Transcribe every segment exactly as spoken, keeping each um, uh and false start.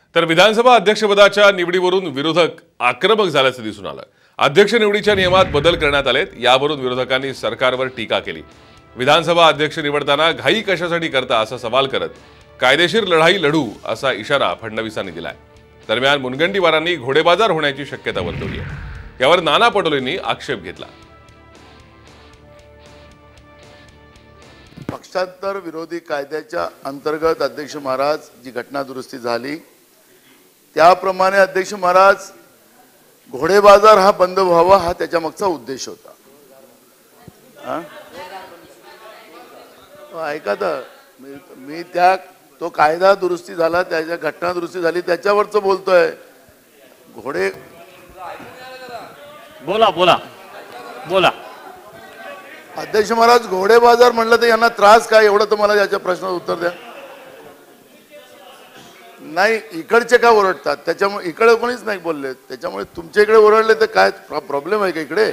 तर विधानसभा अध्यक्षपदाच्या निवडीवरून विरोधक आक्रमक झाल्याचं दिसून आलं। अध्यक्ष निवडीच्या नियमात बदल करण्यात आलेत, यावरून विरोधकांनी सरकारवर टीका केली। विधानसभा अध्यक्ष निवडताना घाई कशासाठी करता असा सवाल करत कायदेशीर लढाई लढू असा इशारा फडणवीसांनी दिलाय। दरम्यान मुनगंटीवारांनी घोडेबाजार होण्याची शक्यता वर्तवली आहे। यावर नाना पटोलेंनी आक्षेप घेतला। पक्षांतर विरोधी कायद्याच्या अंतर्गत अध्यक्ष महाराज जी घटना दुरुस्ती झाली त्याप्रमाणे अध्यक्ष महाराज घोडेबाजार हा बंद व्हावा हा त्याच्या मागचा उद्देश होता। ऐका तर मी, मी त्या तो कायदा दुरुस्ती झाला, त्याच्या घटना दुरुस्ती झाली त्याच्यावरच बोलतोय। घोडे बोला बोला बोला अध्यक्ष महाराज घोडेबाजार म्हणलं तर यांना त्रास काय एवढं तर मला याच्या प्रश्नाचं उत्तर द्या। नाही इकडचे काय ओरडतात, त्याच्यामुळे इकडे कोणीच नाही बोलले, त्याच्यामुळे तुमच्या इकडे ओरडले तर काय प्रॉब्लेम आहे का इकडे?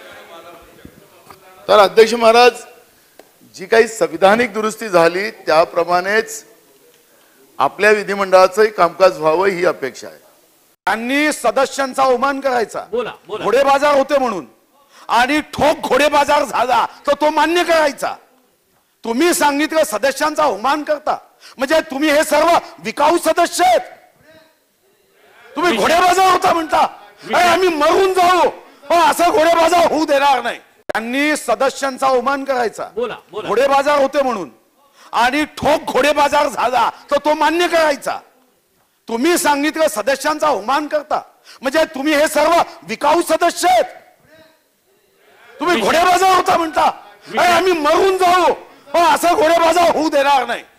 तर अध्यक्ष महाराज जी काही संविधानिक दुरुस्ती झाली त्याप्रमाणेच आपल्या विधिमंडळाचंही कामकाज व्हावं ही अपेक्षा आहे। त्यांनी सदस्यांचा अवमान करायचा, बोला बोला घोडेबाजार होते म्हणून, आणि ठोक घोडेबाजार झाला तर तो मान्य करायचा। तुम्ही सांगितलं सदस्यांचा अवमान करता म्हणजे तुम्ही हे सर्व विकाऊ सदस्य आहेत, तुम्ही घोडेबाजार होता म्हणता। अरे आम्ही मरून जाऊ पण असं घोडेबाजार होऊ देणार नाही। त्यांनी सदस्यांचा अवमान करायचा, बोला बोला घोडेबाजार होते म्हणून, आणि ठोक घोडेबाजार झाला तर तो मान्य करायचा। तुम्ही सांगितलं सदस्यांचा अवमान करता म्हणजे तुम्ही हे सर्व विकाऊ सदस्य आहेत, तुम्ही घोडेबाजार होता म्हणता। अरे आम्ही मरून जाऊ पण असं घोडेबाजार होऊ देणार नाही।